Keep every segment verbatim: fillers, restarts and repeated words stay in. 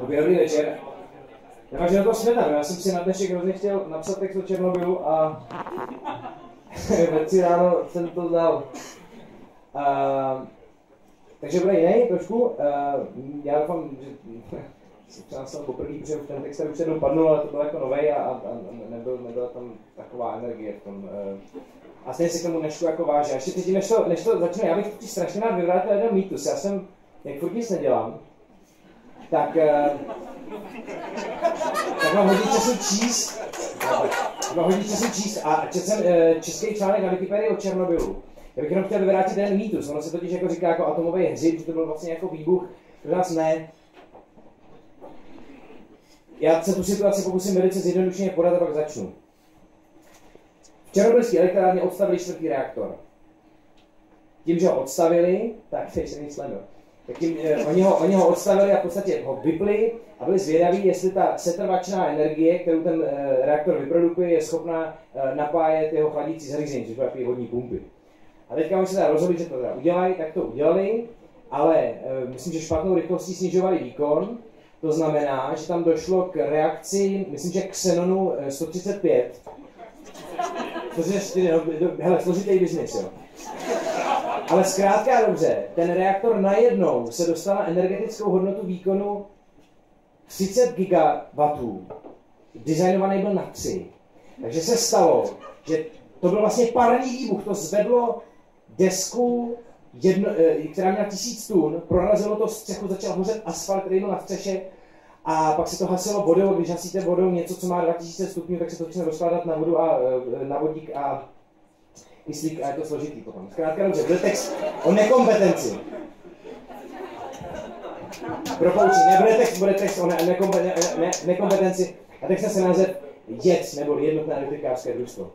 Dobrý, dobrý večer. Takže na to světa, já jsem si na dnešek hrozně chtěl napsat text o Černobylu a ve tři ráno jsem to dal. Uh, takže bude jiný trošku. Uh, já doufám, že třeba jsem poprvé, protože v ten text už se dopadnul, ale to byl jako novej a, a, a nebyl, nebyla tam taková energie v tom. Uh, a stejně si k tomu nešku jako váže. A ještě teď, než to, než to začne, já bych ti strašně rád vyvrátil jeden mýtus. Já jsem, jak furt nic nedělám, tak, uh, tak mám hodně času číst, mám hodně času číst a četl jsem uh, český článek na Wikipedii o Černobylu. Já bych jenom chtěl vyvrátit ten mýtus, ono se totiž jako říká jako atomový hřib, že to byl vlastně jako výbuch, pro nás ne. Já se tu situaci pokusím velice zjednodušeně podat a pak začnu. V černobylské elektrárně odstavili čtvrtý reaktor. Tím, že ho odstavili, tak teď se není sledno. Tak tím, eh, oni, ho, oni ho odstavili a v podstatě ho vypli a byli zvědaví, jestli ta setrvačná energie, kterou ten eh, reaktor vyprodukuje, je schopná eh, napájet jeho chladicí zařízení, což jsou takové vodní pumpy. A teďka oni se teda rozhodli, že to teda udělají, tak to udělali, ale e, myslím, že špatnou rychlostí snižovali výkon. To znamená, že tam došlo k reakci, myslím, že Xenonu sto třicet pět. sto třicet čtyři, no, hele, složitý biznis, jo. Ale zkrátka dobře, ten reaktor najednou se dostal na energetickou hodnotu výkonu třicet gigawattů. Designovaný byl na tři. Takže se stalo, že to byl vlastně parní výbuch, to zvedlo desku, jedno, která měla tisíc tun, prorazilo to střechu, začal hořet asfalt, který byl na střeše a pak se to hasilo vodou, když hasíte vodou něco, co má dva tisíce stupňů, tak se to začne rozkládat na vodu a na vodík a kyslík a je to složitý potom. Zkrátka dobře, byl text o nekompetenci. Propoučí, nebude text, bude text o ne, nekompeten, ne, nekompetenci a text se název J E D, nebo jednotné elektrikářské družstvo.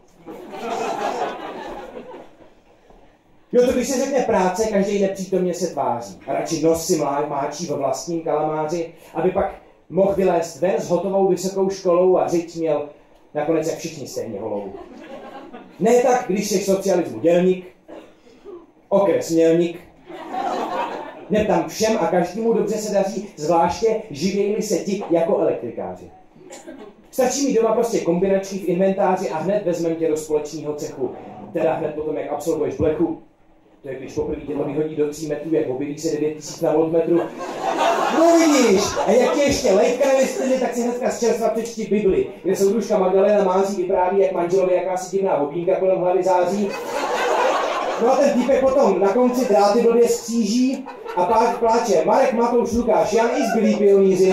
Jo, to když se řekne práce, každý nepřítomně se tváří. A radši nos si máčí ve vlastním kalamáři, aby pak mohl vylézt ven s hotovou vysokou školou a řiď měl nakonec jak všichni stejně holou. Ne tak, když jsi socialismu dělník, okres mělník, ne tam všem a každému dobře se daří, zvláště živějí se ti jako elektrikáři. Stačí mít doma prostě kombinační v inventáři a hned vezmeme tě do společného cechu. Teda hned potom, jak absolvuješ blechu. To je, když poprvé tě to vyhodí do tří metrů, jak objeví se devět tisíc na voltmetru. No vidíš! A jak tě ještě lejtka nevystydli, tak si hnedka z čerstva přečti Bibli, kde soudružka Magdalena Mází vypráví, jak manželovi jakási divná obínka kolem hlavy září. No a ten týpek potom na konci dráty blbě skříží a pak pláče Marek, Matouš, Lukáš, Jan i zbylí pionýři.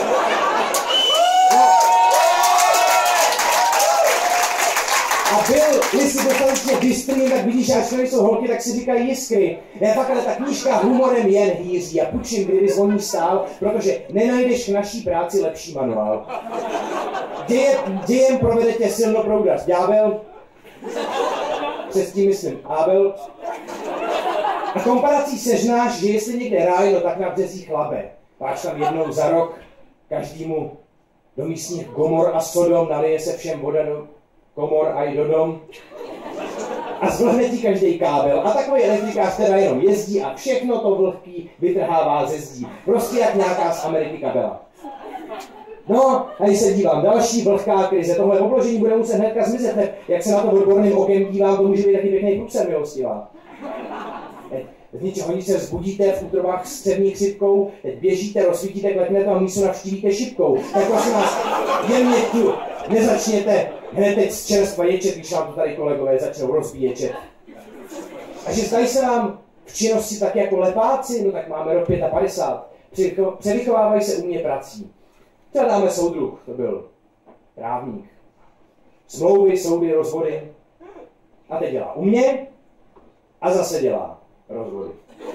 A byl, jestli dostatečně bystrý, tak vidíš, že až jsou holky, tak si říkají jiskry. Ne, fakt, ale ta knížka humorem jen hýří a pučím, kdyby zvoní stál, protože nenajdeš k naší práci lepší manuál. Děje, dějem provede tě silnoproudař ďábel, přes tím myslím Abel. A komparací sežnáš, že jestli někde ráj, no tak na březích Labe. Páč tam jednou za rok, každému do místních Gomor a Sodom nalije se všem voda do komor a i do dom. A zvlhne ti každý kábel. A takový elektrikář teda jenom jezdí a všechno to vlhký vytrhává ze zdí. Prostě jak nějaká z Ameriky kabela. No, a když se dívám, další vlhká krize. Tohle obložení bude muset hnedka zmizet. Hned, jak se na to odborným okem dívám, to může být taky pěkný průser, milostivá. Z ničeho nic se vzbudíte v útrobách s střevní chřipkou, teď běžíte, rozsvítíte, kleknete a místo navštívíte šipkou. Tak prosím vás, jemně tu, nezačněte hned teď z čerstva ječet, když vám to tady kolegové začnou rozbíječet. A že zdají se vám v činnosti tak jako lepáci, no tak máme rok padesát pět. Převychovávají se u mě prací. Třeba dáme soudruh, to byl právník. Smlouvy, soudy, rozvody. A teď dělá u mě a zase dělá rozvody.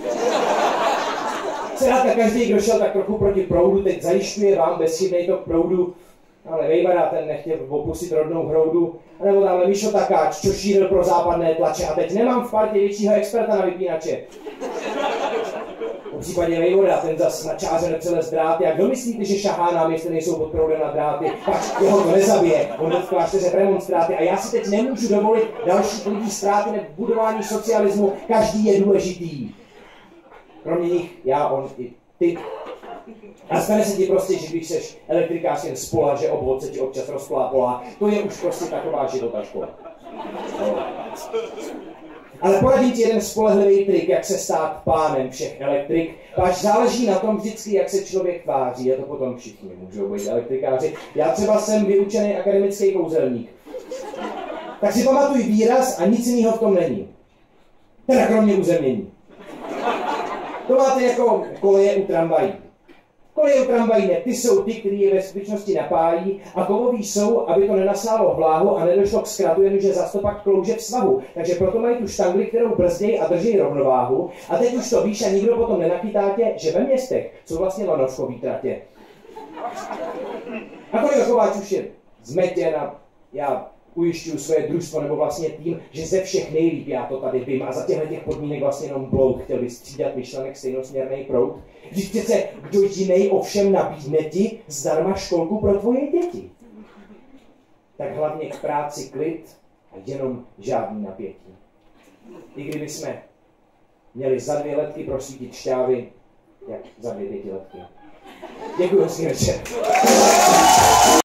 Zkrátka každý, kdo šel tak trochu proti proudu, teď zajišťuje vám bezchybnej tok proudu, ale Vejvara ten nechtěl opustit rodnou hroudu, anebo tamhle Mišo Takáč, čo šířil pro západné tlače a teď nemám v partě většího experta na vypínače. V případě Vejvoda, ten zas na čáře nepřelez dráty. Jak kdo myslíte, že šahá nám, jestli nejsou pod proudem na dráty? Pak jeho to nezabije, on jde v klášteře premonstráty. A já si teď nemůžu dovolit další lidí ztráty nebo budování socialismu. Každý je důležitý. Kromě nich, já, on i ty. A stane se ti prostě, že když seš elektrikář jen z pola, že obvod se ti občas rozplápolá, to je už prostě taková života škola. No. Ale poradím ti jeden spolehlivý trik, jak se stát pánem všech elektrik. Váš záleží na tom vždycky, jak se člověk tváří, a to potom všichni můžou být elektrikáři. Já třeba jsem vyučený akademický kouzelník. Tak si pamatuj výraz a nic jiného v tom není. Teda kromě uzemnění. To máte jako koleje u tramvají. Koleje u tramvají ne, ty jsou ty, který je ve skutečnosti napájí a kovový jsou, aby to nenaslálo vláhu a nedošlo k zkratu, jenže zas to pak klouže v svahu. Takže proto mají tu štangli, kterou brzdějí a drží rovnováhu. A teď už to víš a nikdo potom nenachytá tě, že ve městech jsou vlastně lanovkový tratě. A kolega Kováč už je zmetěn a já ujišťuju svoje družstvo nebo vlastně tým, že ze všech nejlíp já to tady vím a za těchto těch podmínek vlastně jenom blouk chtěl vystřídat myšlenek stejnosměrný proud. Vždyť přece kdo jiný ovšem nabídne ti zdarma školku pro tvoje děti. Tak hlavně k práci klid a jenom žádný napětí. I kdyby jsme měli za dvě letky prosvítit šťávy, jak za dvě pětiletky. Děkuji, hezký večer.